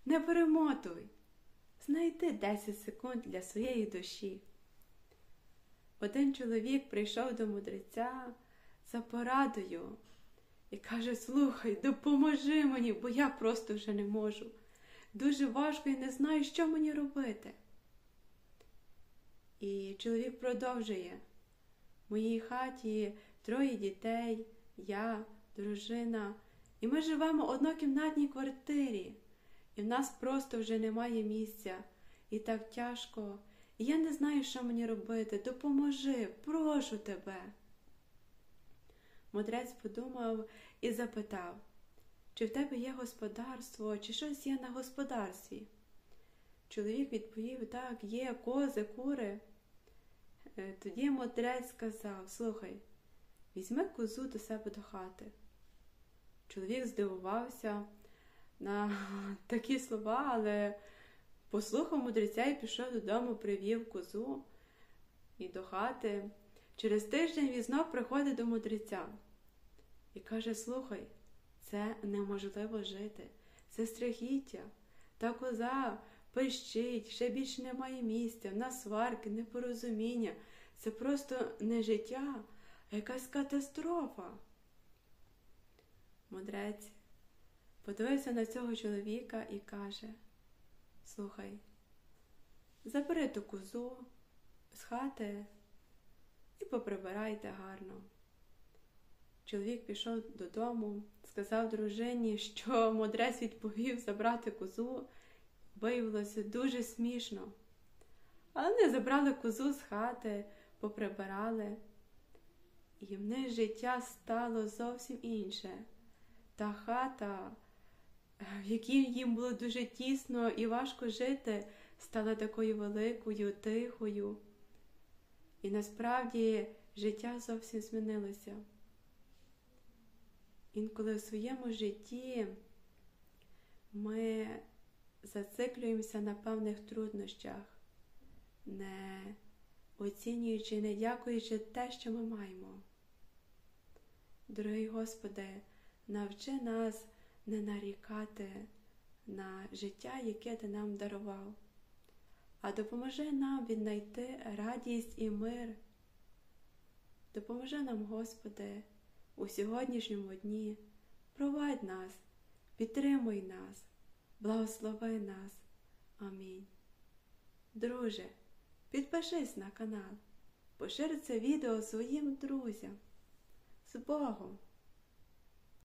Не перемотуй. Знайди 10 секунд для своєї душі. Один чоловік прийшов до мудреця за порадою і каже: слухай, допоможи мені, бо я просто вже не можу. Дуже важко і не знаю, що мені робити. І чоловік продовжує: в моїй хаті 3 дітей, я, дружина, і ми живемо в однокімнатній квартирі. І в нас просто вже немає місця. І так тяжко. І я не знаю, що мені робити. Допоможи, прошу тебе. Мудрець подумав і запитав: чи в тебе є господарство, чи щось є на господарстві? Чоловік відповів: так, є кози, кури. Тоді мудрець сказав: слухай, візьми козу до себе до хати. Чоловік здивувався на такі слова, але послухав мудреця і пішов додому, привів козу і до хати. Через тиждень він знов приходить до мудреця і каже: слухай, це неможливо жити, це страхіття. Та коза пищить, ще більше немає місця, в нас сварки, непорозуміння. Це просто не життя, а якась катастрофа. Мудрець подивився на цього чоловіка і каже: слухай, забери ту козу з хати і поприбирайте гарно. Чоловік пішов додому, сказав дружині, що мудрець відповів забрати козу. Виявилося дуже смішно. Але вони забрали козу з хати, поприбирали, і в них життя стало зовсім інше. Та хата, в якій їм було дуже тісно і важко жити, стала такою великою, тихою. І насправді життя зовсім змінилося. Інколи в своєму житті ми зациклюємося на певних труднощах, не оцінюючи, не дякуючи те, що ми маємо. Дорогий Господи, навчи нас не нарікати на життя, яке Ти нам дарував, а допоможи нам віднайти радість і мир. Допоможи нам, Господи, у сьогоднішньому дні. Провадь нас, підтримуй нас, благослови нас. Амінь. Друже, підпишись на канал, поширь це відео своїм друзям. З Богом!